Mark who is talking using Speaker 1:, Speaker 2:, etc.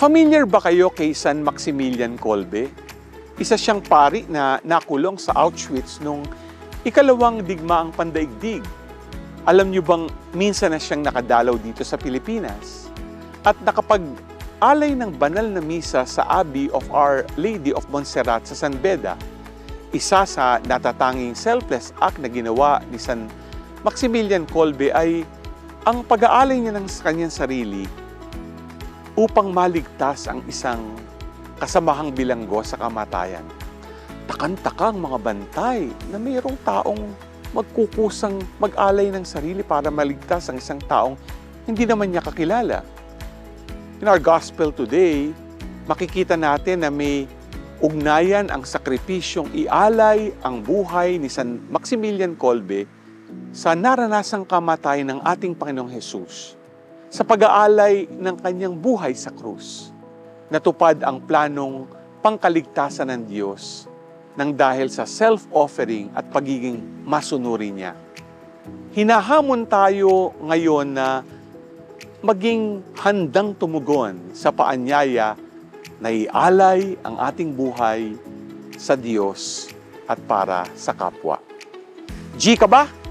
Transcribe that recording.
Speaker 1: Familiar ba kayo kay San Maximilian Kolbe? Isa siyang pari na nakulong sa Auschwitz nung ikalawang digmaang pandaigdig. Alam niyo bang minsan na siyang nakadalaw dito sa Pilipinas? At nakapag-alay ng banal na misa sa Abbey of Our Lady of Montserrat sa San Beda, isa sa natatanging selfless act na ginawa ni San Maximilian Kolbe ay ang pag-aalay niya ng kanyang sarili upang maligtas ang isang kasamahang bilanggo sa kamatayan. Takan-takang mga bantay na mayroong taong magkukusang mag-alay ng sarili para maligtas ang isang taong hindi naman niya kakilala. In our gospel today, makikita natin na may ugnayan ang sakripisyong ialay ang buhay ni San Maximilian Kolbe sa naranasang kamatayan ng ating Panginoong Hesus. Sa pag-aalay ng kanyang buhay sa krus, natupad ang planong pangkaligtasan ng Diyos nang dahil sa self-offering at pagiging masunuri niya. Hinahamon tayo ngayon na maging handang tumugon sa paanyaya na ialay ang ating buhay sa Diyos at para sa kapwa. G ka ba?